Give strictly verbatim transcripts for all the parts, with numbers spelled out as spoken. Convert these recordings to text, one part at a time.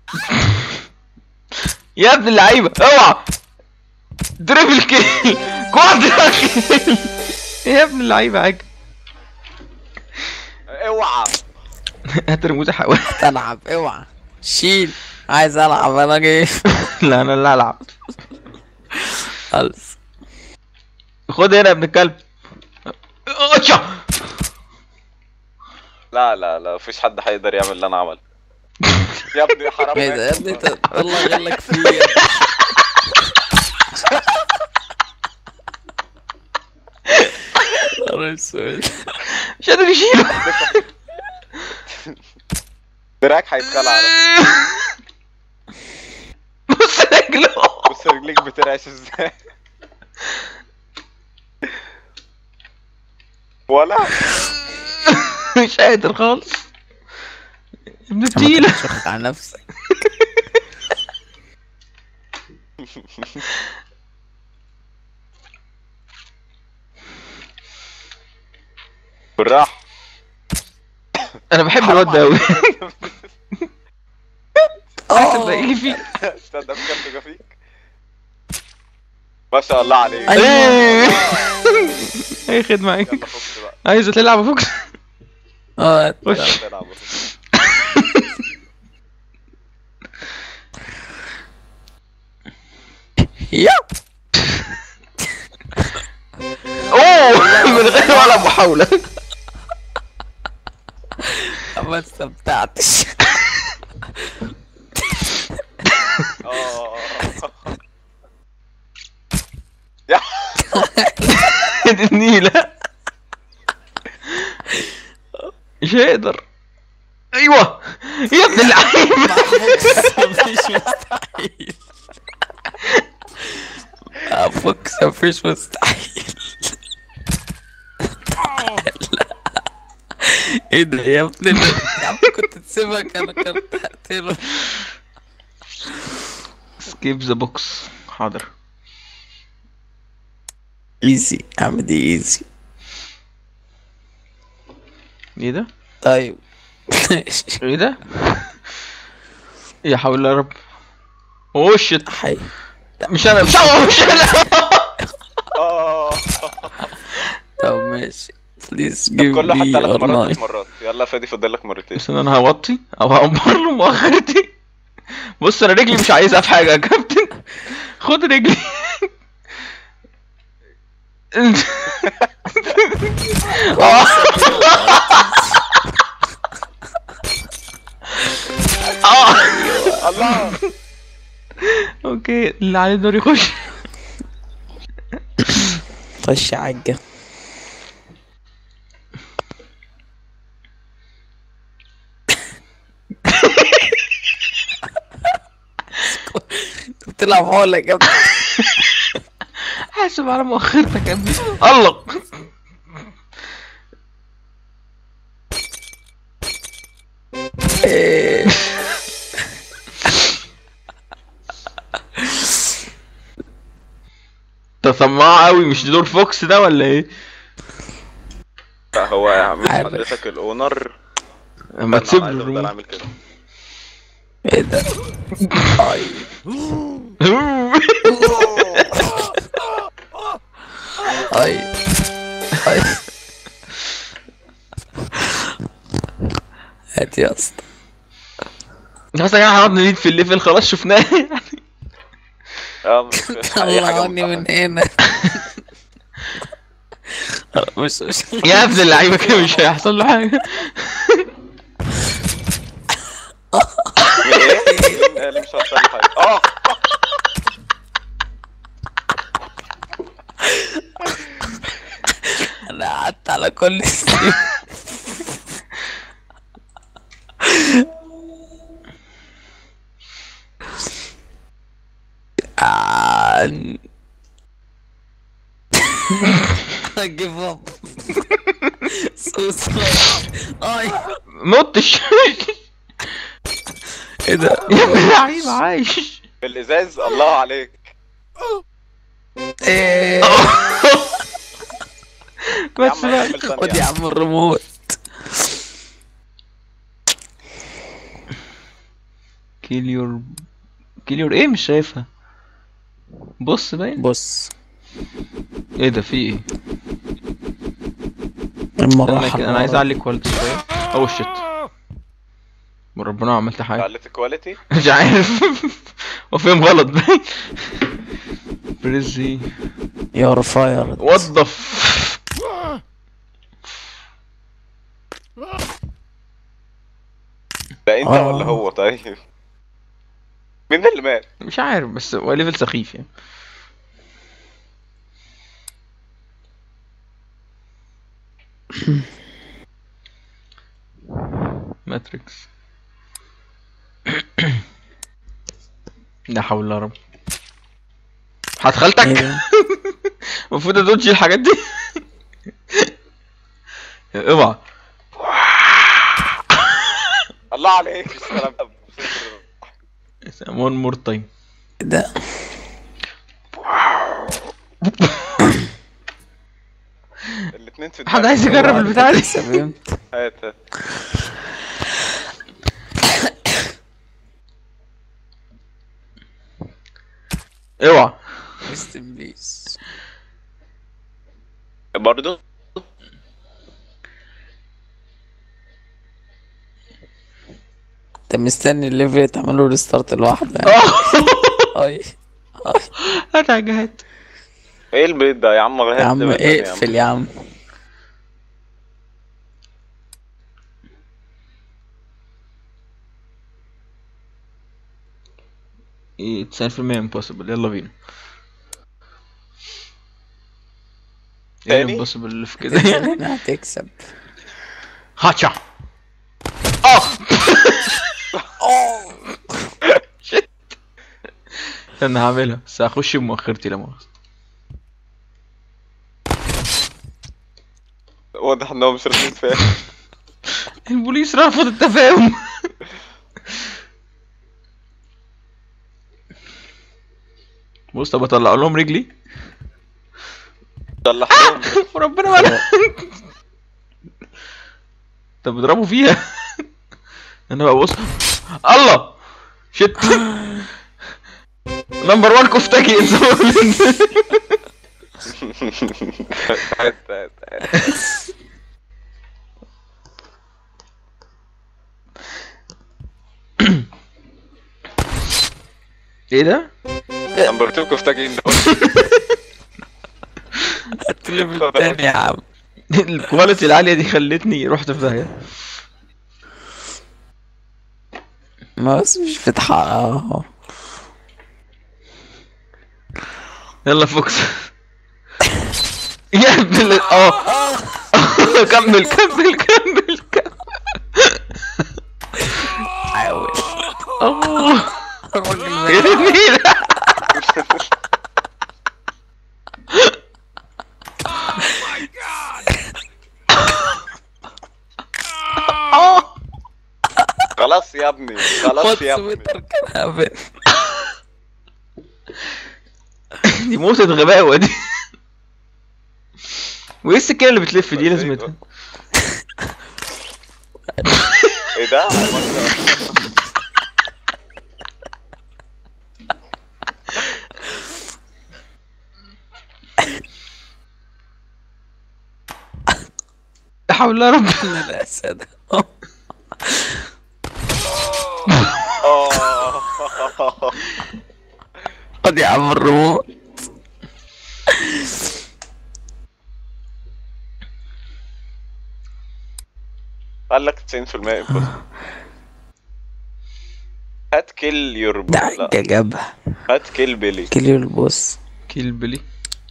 يا ابن اللعيبه اوعى. دريبل كيل. كوادرا كيل. يا ابن اللعيبه عاجل. اوعى. هات ريموت احاول. تلعب اوعى. شيل. عايز العب انا جاي. لا انا اللي هلعب. خلص. خد هنا يا ابن الكلب. اوتشا. لا لا لا مفيش حد هيقدر يعمل اللي انا عملته. يا ابني حرام ايه ده يا عليك. ابني انت والله غلك فيه يا ابني. نهار اسود. مش قادر يشيله. دراعك هيتخلع على فكرة. بص رجله. بص رجليك بترعش ازاي. ولا مش قادر خالص. ابن ما التقيلة. تشخ على نفسك. بالراحة. انا بحب الواد ده اوي. عايز تبقى فيه. استنى بجد جا فيك. ما شاء الله عليك. ايه. اي خدمة عليك. يلا فوكس بقى. عايزة تلعب فوكس. اه خش. يلا تلعب. يا اوه من غير ولا محاولة. ما استمتعتش. اه يا دي النيلة. مش هيقدر. ايوه يا ابن اللعيبة. مفيش مستحيل. فوكس مفيش مستحيل. ايه ده يا ابني ده؟ يا عم كنت تسيبها كان كنت هقتله. سكيب ذا بوكس. حاضر. ايزي اعمل دي ايزي. ايه ده؟ طيب. ايه ده؟ يا حول الله يا رب. اوه شيت. حي. مش انا مش انا مش انا. اه. طب ماشي. بليز طب جيف كل واحد مي ثلاث مرات اونلاين. ثلاث مرات. يلا فادي فاضل لك مرتين. بس انا هوطي او هقمر له مؤخرتي. بص انا رجلي مش عايزها في حاجه يا كابتن. خد رجلي. آه. آه. الله. اوكي اللي عليه الدور يخش. خش عجة. انت بتلعب حولك يا ابني. حاسب على مؤخرتك يا ابني. الله. انت طماع قوي. مش دور فوكس ده ولا ايه؟ لا هو يا عم عارف. حضرتك الاونر. ما تسيب عايز له افضل الريموت. اعمل كده. ايه ده؟ اي اي اي. هات يا اسطى. خلاص يا جماعه هنقعد نليد في الليفل خلاص شفناه. اه مش- اي حاجه طلعني من مصلحة. هنا. مش مش يا ابن اللعيبه كده مش هيحصل له حاجه. ايه؟ إيه اللي مش هيحصل لي حاجه؟ اه انا قعدت على كل ستيب. give up. So sorry. اي متش. ايه ده؟ يا ابن اللعيبه عايش. في الازاز. الله عليك. ايه بس يا عم بقى. هنعمل ثانية. خد يا عم الريموت. كيل يور كيل يور ايه؟ مش شايفها. بص باين. بص ايه ده؟ في ايه؟ المروحة استنى كده، انا عايز اعلي كواليتي شويه. اوه شيت، ربنا عملت حاجه. علت الكواليتي. مش عارف. هو فين غلط باين. بريزي يور فاير. وظف. ده انت آه. ولا هو؟ طيب مين اللي مات؟ مش عارف، بس هو ليفل سخيف يعني. ماتريكس. لا حول ولا رب. هتخلتك. ايه ده؟ المفروض ادوجي الحاجات دي. اوعى. الله عليك السلام ده. one more time. ايه ده؟ الاتنين في حد عايز يجرب البتاع دي؟ سبمت. هات هات. اوعى. ريست ان بيس. برضه انت مستني الليفل يتعمل له ريستارت لوحده يعني. اي اي هات حاجة، هات. ايه البيت ده يا عم؟ يا عم اقفل يا عم. ايه تسعين في المية impossible، يلا بينا. ايه تاني؟ impossible اللي في كده؟ هنا هتكسب. هاتشا. اه. شت. انا هعملها بس هخش بمؤخرتي لا مؤاخذة. واضح انهم مش راضيين يتفاهموا. البوليس رفض التفاهم. بص، طب اطلع لهم رجلي. طلعهم. وربنا ولا. طب اضربوا فيها. انا بقى بص. الله شت. نمبر وان كفتاكي. هات هات هات. ايه ده؟ نمبر اتنين كفتاكين. هات الليفل تاني يا عم. الكواليتي العالية دي خلتني رحت في داهية. ما بس مش بتحقق اهو. يلا فوكس. يا ابن ال- اه. كمل كمل كمل كمل. حاول. اه. الراجل ايه ده. النيل؟ خلاص يا ابني، خلاص يا ابني. تويتر كان هبل. دي موتة غباوة دي. وايه السكينة اللي بتلف دي لازمتها؟ ايه ده؟ لا حول ولا رب. انا الاسد. اه خد يا عم الريموت. قال لك تسعين في المية impossible. هات كيل يور ده لا حاجة جابها. هات كيل بيلي. كيليو البوس. كيل بيلي.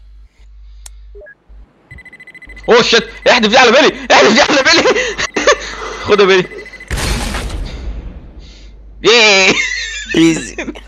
اوه شت، احدف دي على بيلي، احدف دي على بيلي. خد يا بيلي. ياي. ايزي.